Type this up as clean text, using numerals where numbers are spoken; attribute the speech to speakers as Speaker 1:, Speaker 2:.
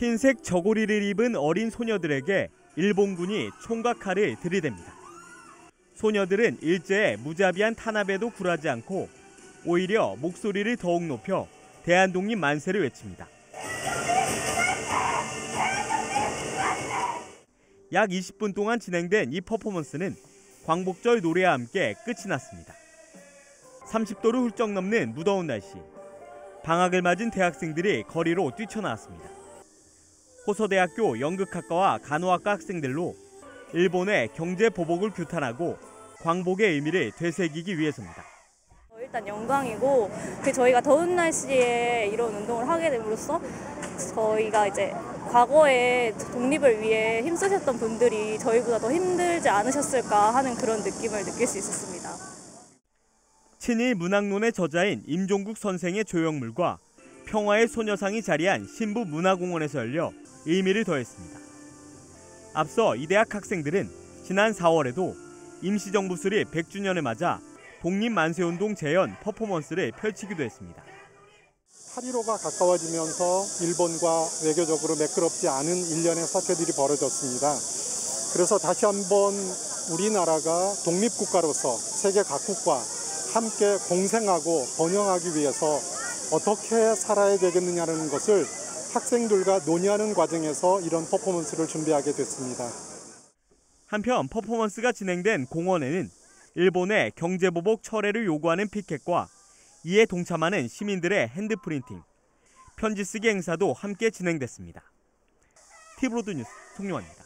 Speaker 1: 흰색 저고리를 입은 어린 소녀들에게 일본군이 총과 칼을 들이댑니다. 소녀들은 일제의 무자비한 탄압에도 굴하지 않고 오히려 목소리를 더욱 높여 대한독립 만세를 외칩니다. 약 20분 동안 진행된 이 퍼포먼스는 광복절 노래와 함께 끝이 났습니다. 30도를 훌쩍 넘는 무더운 날씨, 방학을 맞은 대학생들이 거리로 뛰쳐나왔습니다. 호서대학교 연극학과와 간호학과 학생들로 일본의 경제 보복을 규탄하고 광복의 의미를 되새기기 위해서입니다.
Speaker 2: 일단 영광이고 저희가 더운 날씨에 이런 운동을 하게 됨으로써 저희가 이제 과거에 독립을 위해 힘쓰셨던 분들이 저희보다 더 힘들지 않으셨을까 하는 그런 느낌을 느낄 수 있었습니다.
Speaker 1: 친일 문학론의 저자인 임종국 선생의 조형물과 평화의 소녀상이 자리한 신부 문화공원에서 열려 의미를 더했습니다. 앞서 이 대학 학생들은 지난 4월에도 임시정부 수립 100주년을 맞아 독립만세운동 재연 퍼포먼스를 펼치기도 했습니다.
Speaker 3: 8.15가 가까워지면서 일본과 외교적으로 매끄럽지 않은 일련의 사태들이 벌어졌습니다. 그래서 다시 한번 우리나라가 독립국가로서 세계 각국과 함께 공생하고 번영하기 위해서 어떻게 살아야 되겠느냐는 것을 학생들과 논의하는 과정에서 이런 퍼포먼스를 준비하게 됐습니다. 한편
Speaker 1: 퍼포먼스가 진행된 공원에는 일본의 경제보복 철회를 요구하는 피켓과 이에 동참하는 시민들의 핸드프린팅, 편지 쓰기 행사도 함께 진행됐습니다. 티브로드 뉴스 송용환입니다.